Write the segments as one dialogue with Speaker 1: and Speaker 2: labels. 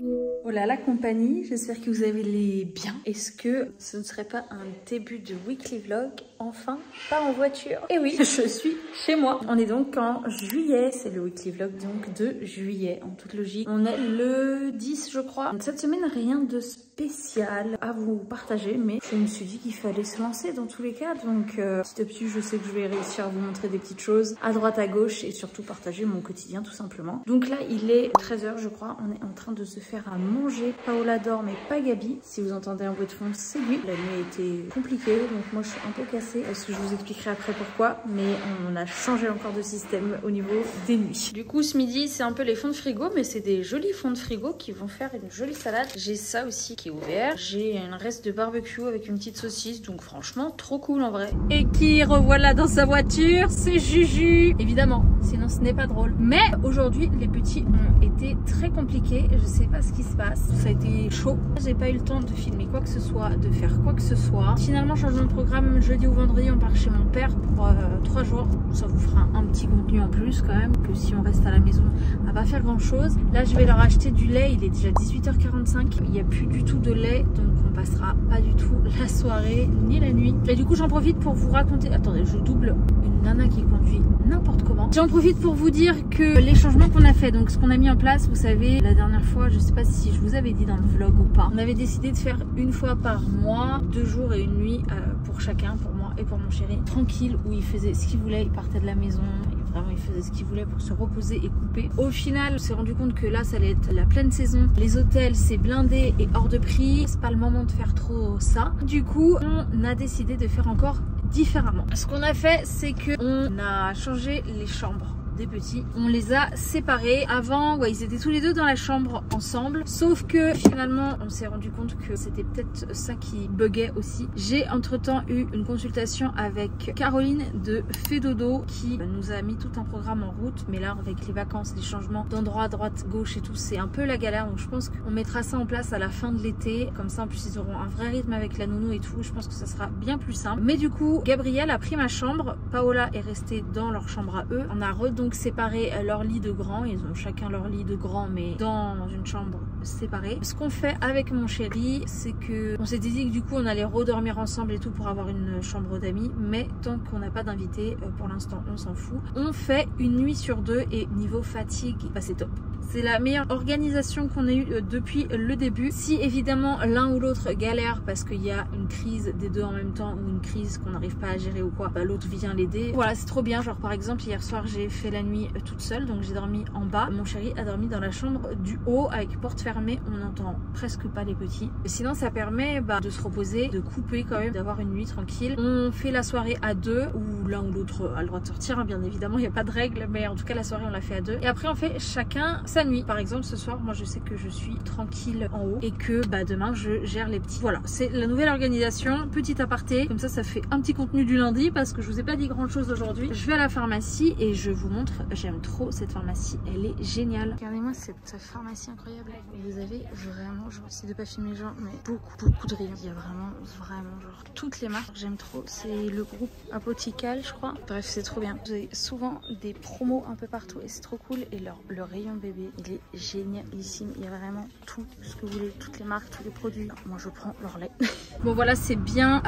Speaker 1: Voilà la compagnie, j'espère que vous allez bien. Est-ce que ce ne serait pas un début de weekly vlog? Enfin, pas en voiture. Et oui, je suis chez moi. On est donc en juillet, c'est le weekly vlog donc de juillet en toute logique. On est le 10 je crois. Cette semaine rien de spécial à vous partager, mais je me suis dit qu'il fallait se lancer dans tous les cas. Donc petit à petit je sais que je vais réussir à vous montrer des petites choses à droite à gauche et surtout partager mon quotidien tout simplement. Donc là il est 13 h je crois, on est en train de se faire à manger. Paola dort mais pas Gabi. Si vous entendez un bruit de fond, c'est lui. La nuit a été compliquée donc moi je suis un peu cassée parce que je vous expliquerai après pourquoi, mais on a changé encore de système au niveau des nuits. Du coup ce midi c'est un peu les fonds de frigo, mais c'est des jolis fonds de frigo qui vont faire une jolie salade. J'ai ça aussi qui est ouvert. J'ai un reste de barbecue avec une petite saucisse, donc franchement trop cool en vrai. Et qui revoilà dans sa voiture, c'est Juju. Évidemment, sinon ce n'est pas drôle. Mais aujourd'hui les petits ont été très compliqués. Je sais pas ce qui se passe. Ça a été chaud. J'ai pas eu le temps de filmer quoi que ce soit, de faire quoi que ce soit. Finalement, changement de programme jeudi ou vendredi, on part chez mon père pour 3 jours. Ça vous fera un petit contenu en plus quand même, que si on reste à la maison, on va pas faire grand chose. Là, je vais leur acheter du lait. Il est déjà 18 h 45. Il n'y a plus du tout de lait, donc on passera pas du tout la soirée ni la nuit. Et du coup, j'en profite pour vous raconter. Attendez, je double une nana qui conduit n'importe comment. J'en profite pour vous dire que les changements qu'on a fait, donc ce qu'on a mis en place, vous savez, la dernière fois, je sais pas si je vous avais dit dans le vlog ou pas, on avait décidé de faire une fois par mois, 2 jours et une nuit pour chacun, pour moi et pour mon chéri, tranquille, où il faisait ce qu'il voulait, il partait de la maison, et vraiment il faisait ce qu'il voulait pour se reposer et couper. Au final, on s'est rendu compte que là, ça allait être la pleine saison. Les hôtels, c'est blindé et hors de prix. C'est pas le moment de faire trop ça. Du coup, on a décidé de faire encore différemment. Ce qu'on a fait, c'est que on a changé les chambres des petits. On les a séparés. Avant, ouais, ils étaient tous les deux dans la chambre ensemble. Sauf que finalement, on s'est rendu compte que c'était peut-être ça qui buguait aussi. J'ai entre-temps eu une consultation avec Caroline de Fédodo qui nous a mis tout un programme en route. Mais là, avec les vacances, les changements d'endroit à droite, gauche et tout, c'est un peu la galère. Donc je pense qu'on mettra ça en place à la fin de l'été. Comme ça, en plus, ils auront un vrai rythme avec la nounou et tout. Je pense que ça sera bien plus simple. Mais du coup, Gabriel a pris ma chambre. Paola est restée dans leur chambre à eux. On a donc séparé leur lit de grand. Ils ont chacun leur lit de grand, mais dans une chambre séparée. Ce qu'on fait avec mon chéri, c'est que on s'était dit que du coup on allait redormir ensemble et tout pour avoir une chambre d'amis, mais tant qu'on n'a pas d'invité, pour l'instant on s'en fout. On fait une nuit sur 2 et niveau fatigue, bah c'est top. C'est la meilleure organisation qu'on ait eue depuis le début. Si évidemment l'un ou l'autre galère parce qu'il y a une crise des deux en même temps ou une crise qu'on n'arrive pas à gérer ou quoi, bah l'autre vient l'aider. Voilà, c'est trop bien. Genre par exemple hier soir j'ai fait la nuit toute seule, donc j'ai dormi en bas. Mon chéri a dormi dans la chambre du haut avec porte fermée. On n'entend presque pas les petits. Sinon ça permet de se reposer, de couper quand même, d'avoir une nuit tranquille. On fait la soirée à 2 ou l'un ou l'autre a le droit de sortir, hein, bien évidemment il n'y a pas de règle, mais en tout cas la soirée on l'a fait à 2 et après on fait chacun sa nuit. Par exemple ce soir moi je sais que je suis tranquille en haut et que demain je gère les petits. Voilà, c'est la nouvelle organisation. Petit aparté, comme ça fait un petit contenu du lundi parce que je vous ai pas dit grand chose aujourd'hui. Je vais à la pharmacie et je vous montre, j'aime trop cette pharmacie, elle est géniale. Regardez-moi cette pharmacie incroyable. Vous avez vraiment, je vais essayer de pas filmer genre, mais beaucoup de rayons. Il y a vraiment genre toutes les marques. J'aime trop, c'est le groupe Apothicale je crois. Bref, c'est trop bien. Vous avez souvent des promos un peu partout et c'est trop cool. Et le rayon bébé, il est génialissime. Il y a vraiment tout ce que vous voulez, toutes les marques, tous les produits. Moi je prends leur lait. Bon voilà, c'est bien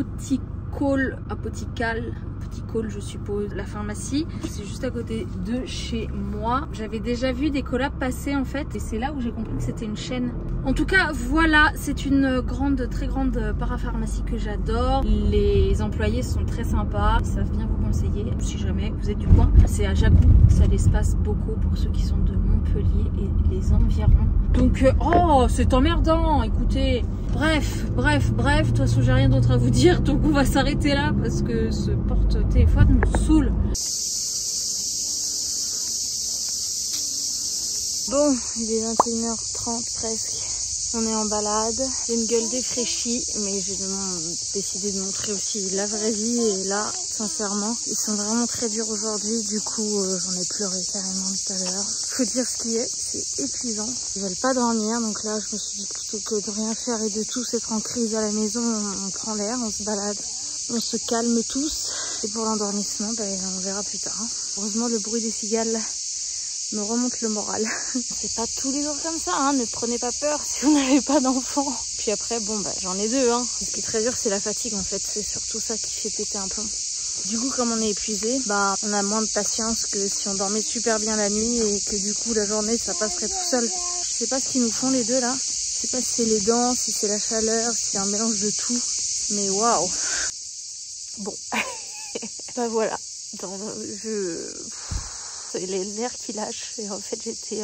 Speaker 1: Apothicale je suppose, la pharmacie. C'est juste à côté de chez moi. J'avais déjà vu des collabs passer en fait et c'est là où j'ai compris que c'était une chaîne. En tout cas voilà, c'est une très grande parapharmacie que j'adore. Les employés sont très sympas, ils savent bien vous conseiller si jamais vous êtes du coin. C'est à Jacou, ça l'espace beaucoup pour ceux qui sont de Montpellier et les environs. Donc oh c'est emmerdant, écoutez. Bref, de toute façon j'ai rien d'autre à vous dire, donc on va s'arrêter là parce que ce porte-téléphone me saoule. Bon, il est 21h30 presque. On est en balade, j'ai une gueule défraîchie, mais j'ai décidé de montrer aussi la vraie vie. Et là, sincèrement, ils sont vraiment très durs aujourd'hui. Du coup, j'en ai pleuré carrément tout à l'heure. Faut dire ce qui est, c'est épuisant. Ils veulent pas dormir, donc là, je me suis dit plutôt que de rien faire et de tous être en crise à la maison, on prend l'air, on se balade. On se calme tous. Et pour l'endormissement, on verra plus tard. Heureusement, le bruit des cigales me remonte le moral. C'est pas tous les jours comme ça, hein, ne prenez pas peur si vous n'avez pas d'enfant. Puis après, bon bah j'en ai deux, hein. Ce qui est très dur, c'est la fatigue en fait, c'est surtout ça qui fait péter un plomb. Du coup, comme on est épuisé, bah on a moins de patience que si on dormait super bien la nuit et que du coup la journée ça passerait tout seul. Je sais pas ce qu'ils nous font les deux là. Je sais pas si c'est les dents, si c'est la chaleur, si c'est un mélange de tout. Mais waouh. Bon, bah voilà. C'est les nerfs qui lâchent et en fait j'étais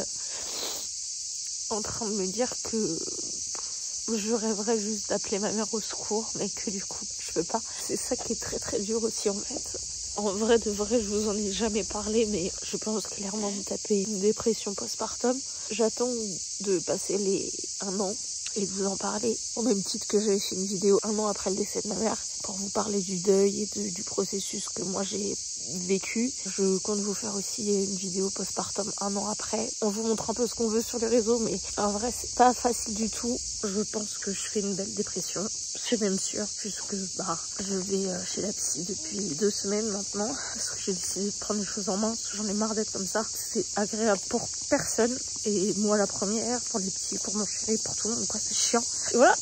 Speaker 1: en train de me dire que je rêverais juste d'appeler ma mère au secours, mais que du coup je peux pas. C'est ça qui est très très dur aussi en fait. En vrai de vrai, je vous en ai jamais parlé, mais je pense clairement vous taper une dépression postpartum. J'attends de passer les 1 an et de vous en parler au même titre que j'avais fait une vidéo 1 an après le décès de ma mère pour vous parler du deuil et du processus que moi j'ai vécu. Je compte vous faire aussi une vidéo postpartum 1 an après. On vous montre un peu ce qu'on veut sur les réseaux, mais en vrai c'est pas facile du tout. Je pense que je fais une belle dépression, c'est même sûr, puisque je vais chez la psy depuis 2 semaines maintenant, parce que j'ai décidé de prendre les choses en main, parce que j'en ai marre d'être comme ça. C'est agréable pour personne, et moi la première, pour les petits, pour mon chéri, pour tout le monde, quoi, c'est chiant. Et voilà.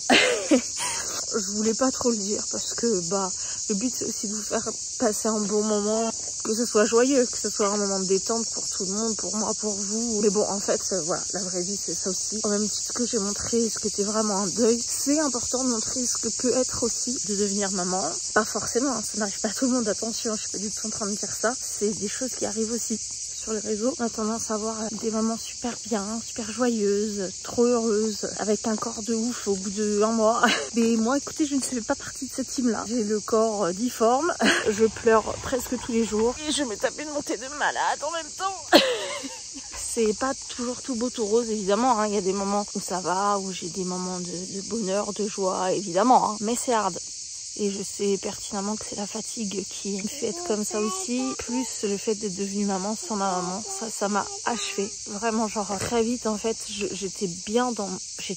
Speaker 1: Je voulais pas trop le dire, parce que le but c'est aussi de vous faire passer un bon moment, que ce soit joyeux, que ce soit un moment de détente pour tout le monde, pour moi, pour vous. Mais bon, en fait, voilà, la vraie vie c'est ça aussi. Au même titre que j'ai montré ce qu'était vraiment un deuil, c'est important de montrer ce que peut être aussi de devenir maman. Pas forcément, hein, ça n'arrive pas à tout le monde, attention, je suis pas du tout en train de dire ça. C'est des choses qui arrivent aussi. Sur les réseaux, on a tendance à avoir des mamans super bien, super joyeuses, trop heureuses, avec un corps de ouf au bout de 1 mois. Mais moi, écoutez, je ne fais pas partie de cette team-là. J'ai le corps difforme, je pleure presque tous les jours et je me tape une montée de malade en même temps. C'est pas toujours tout beau tout rose évidemment, hein. Il y a des moments où ça va, où j'ai des moments de bonheur, de joie évidemment, hein. Mais c'est hard. Et je sais pertinemment que c'est la fatigue qui me fait être comme ça aussi. Plus le fait d'être devenue maman sans ma maman, ça m'a achevé. Vraiment, genre très vite en fait, j'étais bien dans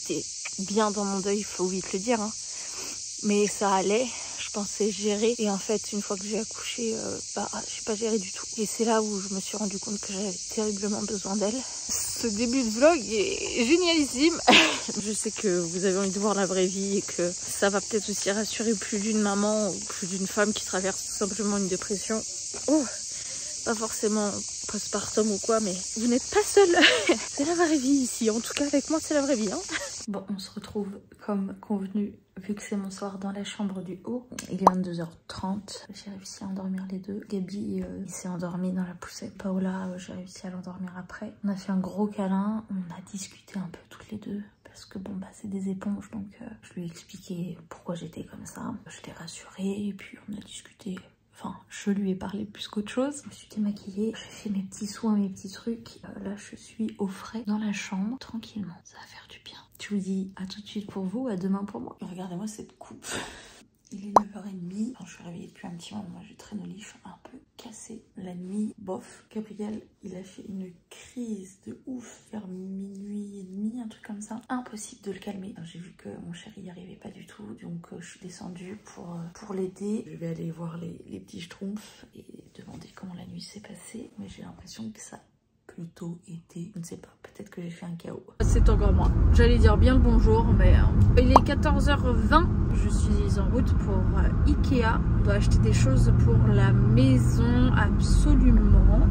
Speaker 1: mon deuil, il faut vite le dire, hein. Mais ça allait, je pensais gérer. Et en fait, une fois que j'ai accouché, j'ai pas géré du tout. Et c'est là où je me suis rendu compte que j'avais terriblement besoin d'elle. Ce début de vlog est génialissime. Je sais que vous avez envie de voir la vraie vie et que ça va peut-être aussi rassurer plus d'une maman ou plus d'une femme qui traverse tout simplement une dépression. Oh, pas forcément postpartum ou quoi, mais vous n'êtes pas seul. C'est la vraie vie ici. En tout cas, avec moi, c'est la vraie vie, hein. Bon, on se retrouve comme convenu, vu que c'est mon soir, dans la chambre du haut. Il est 22h30. J'ai réussi à endormir les deux. Gabi, il s'est endormi dans la poussette. Paola, j'ai réussi à l'endormir après. On a fait un gros câlin. On a discuté un peu toutes les deux. Parce que bon, c'est des éponges, donc je lui ai expliqué pourquoi j'étais comme ça. Je l'ai rassurée et puis on a discuté. Enfin, je lui ai parlé plus qu'autre chose. Je me suis démaquillée, j'ai fait mes petits soins, mes petits trucs. Là, je suis au frais dans la chambre, tranquillement. Ça va faire du bien. Je vous dis à tout de suite pour vous, à demain pour moi. Regardez-moi cette coupe. Il est 9h30. Enfin, je suis réveillée depuis un petit moment. Moi, j'ai traîné au lit, je suis un peu cassée. La nuit, bof. Gabriel, il a fait une crise de ouf vers minuit et demi, un truc comme ça. Impossible de le calmer. J'ai vu que mon chéri n'y arrivait pas du tout. Donc, je suis descendue pour l'aider. Je vais aller voir les petits schtroumpfs et demander comment la nuit s'est passée. Mais j'ai l'impression que ça plutôt été, je ne sais pas, peut-être que j'ai fait un chaos. C'est encore moi. J'allais dire bien le bonjour, mais il est 14h20. Je suis en route pour Ikea. On doit acheter des choses pour la maison, absolument.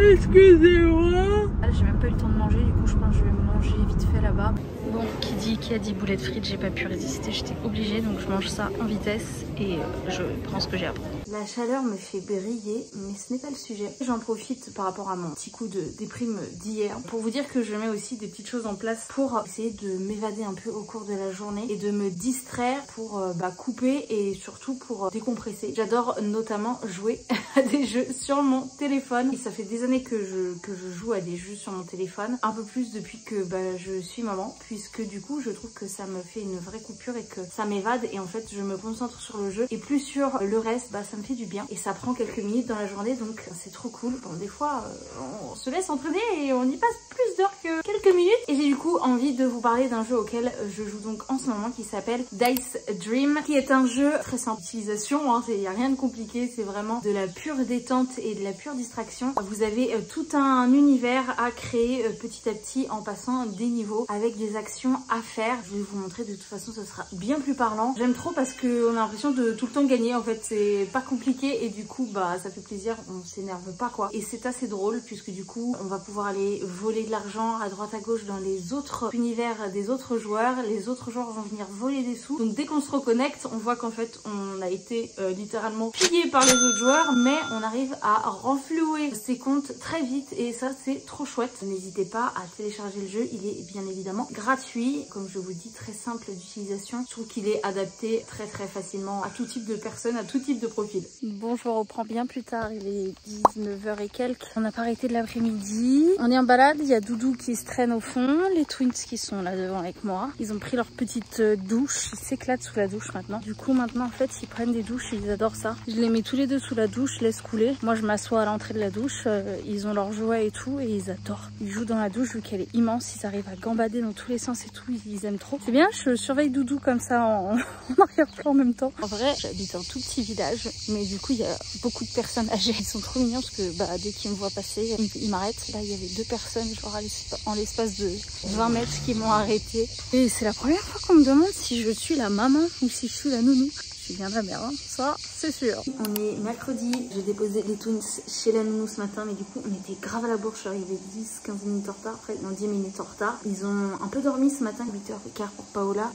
Speaker 1: Excusez-moi. J'ai même pas eu le temps de manger, du coup je pense que je vais manger vite fait là-bas. Bon, qui dit Ikea dit boulettes frites, j'ai pas pu résister, j'étais obligée, donc je mange ça en vitesse et je prends ce que j'ai à prendre. La chaleur me fait briller, mais ce n'est pas le sujet. J'en profite par rapport à mon petit coup de déprime d'hier pour vous dire que je mets aussi des petites choses en place pour essayer de m'évader un peu au cours de la journée et de me distraire pour couper et surtout pour décompresser. J'adore notamment jouer à des jeux sur mon téléphone et ça fait des années que je joue à des jeux sur mon téléphone, un peu plus depuis que je suis maman, puisque puisque du coup je trouve que ça me fait une vraie coupure et que ça m'évade et en fait je me concentre sur le jeu et plus sur le reste. Bah ça me fait du bien et ça prend quelques minutes dans la journée, donc c'est trop cool. Bon, des fois on se laisse entraîner et on y passe plus d'heures que quelques minutes, et j'ai du coup envie de vous parler d'un jeu auquel je joue donc en ce moment qui s'appelle Dice Dream, qui est un jeu très simple d'utilisation, hein, il n'y a rien de compliqué, c'est vraiment de la pure détente et de la pure distraction. Vous avez tout un univers à créer petit à petit en passant des niveaux avec des actions à faire. Je vais vous montrer, de toute façon ça sera bien plus parlant. J'aime trop parce qu'on a l'impression de tout le temps gagner, en fait c'est pas compliqué et du coup bah ça fait plaisir, on s'énerve pas quoi. Et c'est assez drôle puisque du coup on va pouvoir aller voler de l'argent à droite à gauche dans les autres univers des autres joueurs. Les autres joueurs vont venir voler des sous. Donc dès qu'on se reconnecte, on voit qu'en fait on a été littéralement pillé par les autres joueurs, mais on arrive à renflouer ses comptes très vite et ça c'est trop chouette. N'hésitez pas à télécharger le jeu, il est bien évidemment gratuit. Comme je vous dis, très simple d'utilisation. Je trouve qu'il est adapté très facilement à tout type de personnes, à tout type de profil. Bon, je reprends bien plus tard, il est 19h et quelques. On n'a pas arrêté de l'après-midi. On est en balade, il y a Doudou qui se traîne au fond, les twins qui sont là devant avec moi. Ils ont pris leur petite douche, ils s'éclatent sous la douche maintenant. Du coup maintenant en fait ils prennent des douches, ils adorent ça. Je les mets tous les deux sous la douche, je laisse couler. Moi je m'assois à l'entrée de la douche, ils ont leurs jouets et tout et ils adorent. Ils jouent dans la douche vu qu'elle est immense, ils arrivent à gambader dans tous les sens et tout, ils aiment trop. C'est bien, je surveille Doudou comme ça en arrière-plan en même temps. En vrai j'habite un tout petit village, mais du coup il y a beaucoup de personnes âgées. Ils sont trop mignons parce que bah, dès qu'ils me voient passer, ils m'arrêtent. Là il y avait 2 personnes genre en l'espace de 20 mètres qui m'ont arrêté. Et c'est la première fois qu'on me demande si je suis la maman ou si je suis la nounou. Je suis bien de la mère, hein. Ça c'est sûr. On est mercredi, j'ai déposé les twins chez la nounou ce matin, mais du coup on était grave à la bourre. Je suis arrivée 10-15 minutes en retard, après non 10 minutes en retard. Ils ont un peu dormi ce matin, 8h15 pour Paola,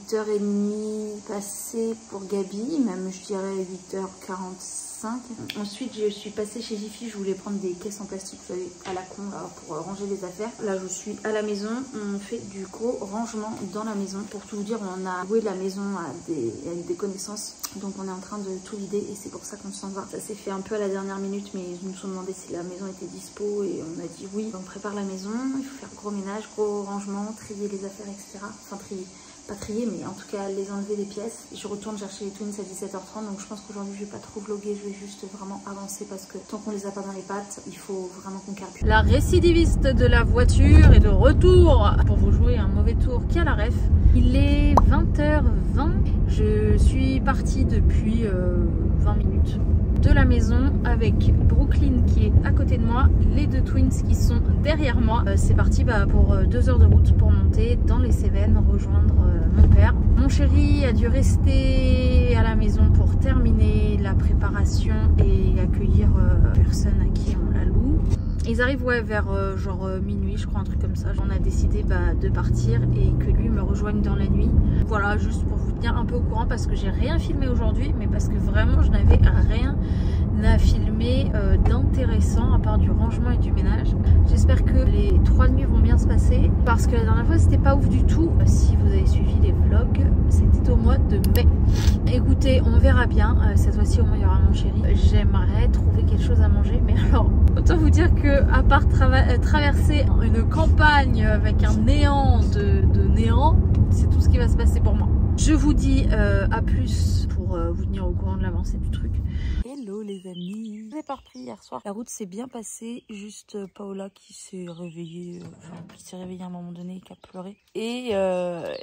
Speaker 1: 8h30 passé pour Gabi, même je dirais 8h45. Ensuite je suis passée chez Jiffy, je voulais prendre des caisses en plastique, vous savez, à la con là, pour ranger les affaires. Là je suis à la maison, on fait du gros rangement dans la maison. Pour tout vous dire, on a loué la maison à des connaissances, donc on est en train de tout vider et c'est pour ça qu'on s'en va. Ça s'est fait un peu à la dernière minute, mais ils nous ont demandé si la maison était dispo et on a dit oui. On prépare la maison, il faut faire gros ménage, gros rangement, trier les affaires, etc. Enfin trier, pas trier, mais en tout cas les enlever des pièces. Je retourne chercher les twins à 17h30, donc je pense qu'aujourd'hui je vais pas trop vlogger, je vais juste vraiment avancer parce que tant qu'on les a pas dans les pattes, il faut vraiment qu'on carbure. La récidiviste de la voiture est de retour pour vous jouer un mauvais tour qui a la ref. Il est 20h20, je suis partie depuis 20 minutes de la maison avec Brooklyn qui est à côté de moi, les 2 twins qui sont derrière moi. C'est parti pour 2 heures de route pour monter dans les Cévennes, rejoindre mon père. Mon chéri a dû rester à la maison pour terminer la préparation et accueillir personne à qui on la loue. Ils arrivent vers genre minuit, je crois, un truc comme ça. On a décidé de partir et que lui me rejoigne dans la nuit. Voilà, juste pour vous tenir un peu au courant parce que j'ai rien filmé aujourd'hui, mais parce que vraiment je n'avais rien à filmer d'intéressant à part du rangement et du ménage. J'espère que les 3 nuits vont bien se passer parce que la dernière fois c'était pas ouf du tout. Si vous avez suivi les vlogs, c'était au mois de mai. Écoutez, on verra bien. Cette fois-ci au moins il y aura mon chéri. J'aimerais trouver quelque chose à manger, mais alors autant vous dire que à part traverser une campagne avec un néant de néant, c'est tout ce qui va se passer pour moi. Je vous dis à plus pour vous tenir au courant de l'avancée du truc. Hello les amis, je n'ai pas repris hier soir. La route s'est bien passée, juste Paola qui s'est réveillée, qui s'est réveillée à un moment donné et qui a pleuré. Et voilà.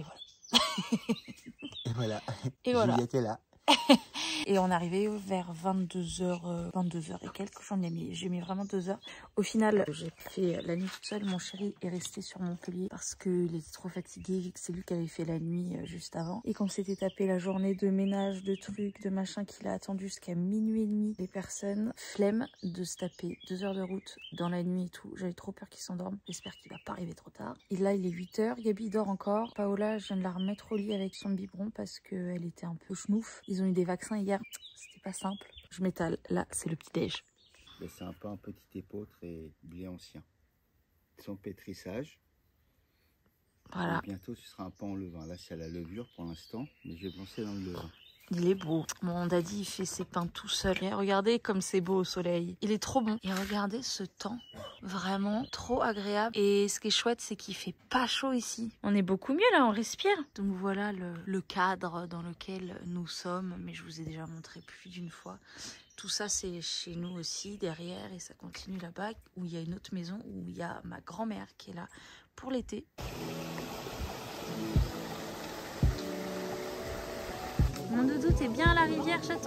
Speaker 2: Et voilà.
Speaker 1: Et voilà.
Speaker 2: Juliette est là.
Speaker 1: Et on est arrivé vers 22h et quelques. J'ai mis vraiment 2 heures. Au final, j'ai fait la nuit toute seule. Mon chéri est resté sur Montpellier parce qu'il était trop fatigué vu que c'est lui qui avait fait la nuit juste avant. Et qu'on s'était tapé la journée de ménage, de trucs, de machin, qu'il a attendu jusqu'à minuit et demi. Les personnes, flemme de se taper 2 heures de route dans la nuit et tout. J'avais trop peur qu'il s'endorme. J'espère qu'il va pas arriver trop tard. Et là, il est 8h. Gabi dort encore. Paola, je viens de la remettre au lit avec son biberon parce qu'elle était un peu schnouf. Ils ont eu des vaccins hier. C'était pas simple. Je m'étale. Là, c'est le petit-déj.
Speaker 2: C'est un peu un petit épeautre et blé ancien. Son pétrissage.
Speaker 1: Voilà.
Speaker 2: Et bientôt, ce sera un pain en levain. Là, c'est à la levure pour l'instant, mais je vais lancer dans le levain.
Speaker 1: Il est beau. Mon daddy, il fait ses pains tout seul. Et regardez comme c'est beau au soleil. Il est trop bon. Et regardez ce temps. Vraiment trop agréable. Et ce qui est chouette, c'est qu'il fait pas chaud ici. On est beaucoup mieux là, on respire. Donc voilà le cadre dans lequel nous sommes. Mais je vous ai déjà montré plus d'une fois. Tout ça, c'est chez nous aussi, derrière. Et ça continue là-bas, où il y a une autre maison, où il y a ma grand-mère qui est là pour l'été. Mon doudou, t'es bien à la rivière, chaton?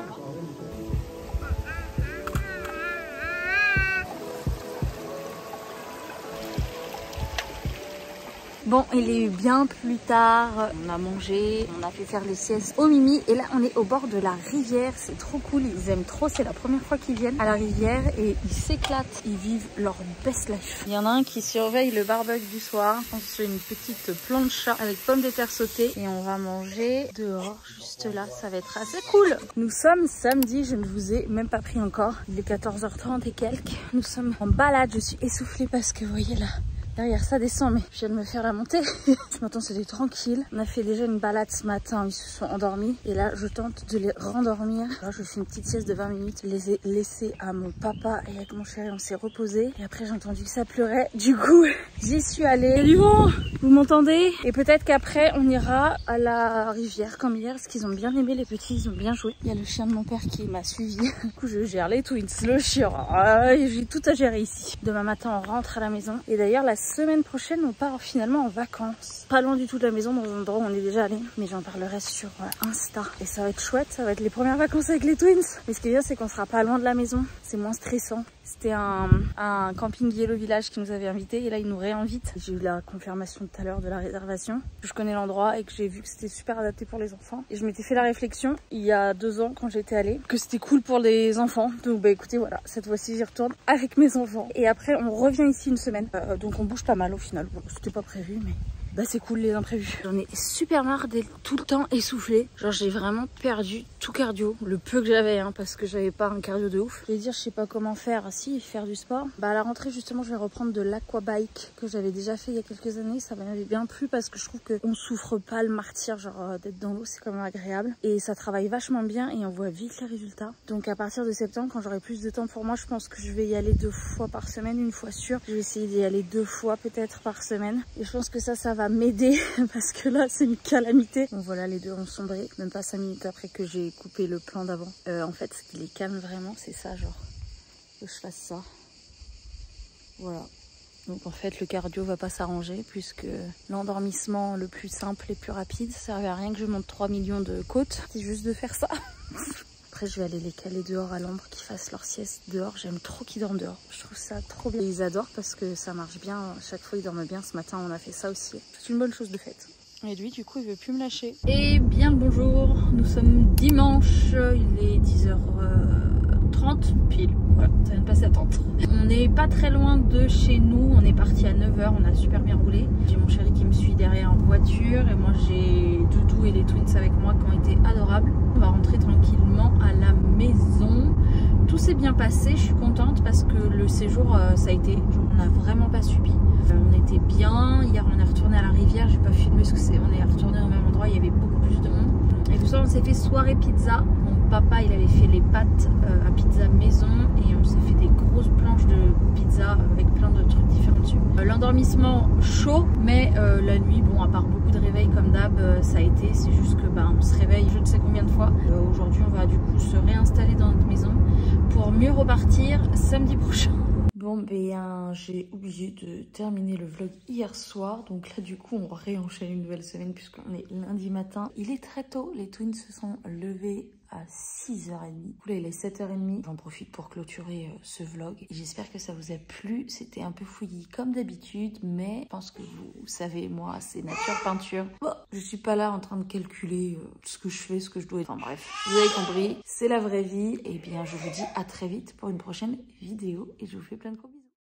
Speaker 1: Bon, il est bien plus tard, on a mangé, on a fait faire les siestes au Mimi et là on est au bord de la rivière, c'est trop cool, ils aiment trop, c'est la première fois qu'ils viennent à la rivière et ils s'éclatent, ils vivent leur best life. Il y en a un qui surveille le barbecue du soir, on se fait une petite plancha avec pommes de terre sautées et on va manger dehors juste là, ça va être assez cool. Nous sommes samedi, je ne vous ai même pas pris encore, il est 14h30 et quelques, nous sommes en balade, je suis essoufflée parce que vous voyez là, derrière ça descend, mais je viens de me faire la montée. Ce matin c'était tranquille. On a fait déjà une balade ce matin, ils se sont endormis. Et là je tente de les rendormir. Alors je fais une petite sieste de 20 minutes. Je les ai laissés à mon papa et avec mon chéri, on s'est reposé. Et après j'ai entendu que ça pleurait. Du coup j'y suis allée. Il y a du vent, vous m'entendez? Et peut-être qu'après on ira à la rivière comme hier. Parce qu'ils ont bien aimé, les petits, ils ont bien joué. Il y a le chien de mon père qui m'a suivi. Du coup je gère les twins, le chien. J'ai tout à gérer ici. Demain matin on rentre à la maison. Et d'ailleurs la semaine prochaine on part finalement en vacances, pas loin du tout de la maison, dans un endroit où on est déjà allé, mais j'en parlerai sur Insta et ça va être chouette, ça va être les premières vacances avec les twins. Mais ce qui est bien, c'est qu'on sera pas loin de la maison, c'est moins stressant. C'était un camping Yellow Village qui nous avait invités et là ils nous réinvitent. J'ai eu la confirmation tout à l'heure de la réservation, je connais l'endroit et que j'ai vu que c'était super adapté pour les enfants. Et je m'étais fait la réflexion il y a 2 ans quand j'étais allée que c'était cool pour les enfants. Donc bah écoutez, voilà, cette fois-ci j'y retourne avec mes enfants. Et après on revient ici une semaine, donc on bouge pas mal au final. Bon, c'était pas prévu mais bah c'est cool les imprévus. J'en ai super marre d'être tout le temps essoufflée. Genre j'ai vraiment perdu tout cardio, le peu que j'avais, hein, parce que j'avais pas un cardio de ouf. Je vais dire, je sais pas comment faire. Si, faire du sport. Bah à la rentrée justement je vais reprendre de l'aquabike que j'avais déjà fait il y a quelques années. Ça m'avait bien plu parce que je trouve qu'on souffre pas le martyr, genre d'être dans l'eau, c'est quand même agréable. Et ça travaille vachement bien et on voit vite les résultats. Donc à partir de septembre, quand j'aurai plus de temps pour moi, je pense que je vais y aller 2 fois par semaine, une fois sûre. Je vais essayer d'y aller 2 fois peut-être par semaine. Et je pense que ça va m'aider parce que là c'est une calamité. Bon voilà, les deux ont sombré, même pas 5 minutes après que j'ai coupé le plan d'avant. En fait ce qui les calme vraiment c'est ça, genre que je fasse ça, voilà. Donc en fait le cardio va pas s'arranger puisque l'endormissement le plus simple et plus rapide, ça servait à rien que je monte 3 millions de côtes, c'est juste de faire ça. Après je vais aller les caler dehors à l'ombre, qu'ils fassent leur sieste dehors. J'aime trop qu'ils dorment dehors, je trouve ça trop bien. Et ils adorent parce que ça marche bien, chaque fois ils dorment bien. Ce matin on a fait ça aussi, c'est une bonne chose de faite. Et lui du coup il veut plus me lâcher. Et bien le bonjour, nous sommes dimanche, il est 10h30 pile, voilà, ça vient de passer à 30. On n'est pas très loin de chez nous, on est parti à 9h, on a super bien roulé. J'ai mon chéri qui me suit derrière en voiture et moi j'ai Doudou et les twins avec moi qui ont été adorables. On va rentrer tranquillement à la maison. Tout s'est bien passé, je suis contente parce que le séjour ça a été, on n'a vraiment pas subi. On était bien, hier on est retourné à la rivière, j'ai pas filmé parce que on est retourné au même endroit, il y avait beaucoup plus de monde. Et tout ça on s'est fait soirée pizza. Mon papa il avait fait les pâtes à pizza maison et on s'est fait des grosses planches de pizza avec plein de trucs différents dessus. L'endormissement chaud, mais la nuit, bon à part beaucoup de réveils comme d'hab, ça a été, c'est juste que bah, on se réveille je ne sais combien de fois. Aujourd'hui on va du coup se réinstaller dans notre maison pour mieux repartir samedi prochain. Bon ben j'ai oublié de terminer le vlog hier soir, donc là du coup on réenchaîne une nouvelle semaine puisqu'on est lundi matin. Il est très tôt, les twins se sont levés à 6h30. Là il est 7h30. J'en profite pour clôturer ce vlog. J'espère que ça vous a plu. C'était un peu fouillis comme d'habitude, mais je pense que vous savez, moi c'est nature peinture. Bon, je suis pas là en train de calculer ce que je fais, ce que je dois être. Enfin bref, vous avez compris, c'est la vraie vie. Et bien je vous dis à très vite pour une prochaine vidéo et je vous fais plein de gros bisous.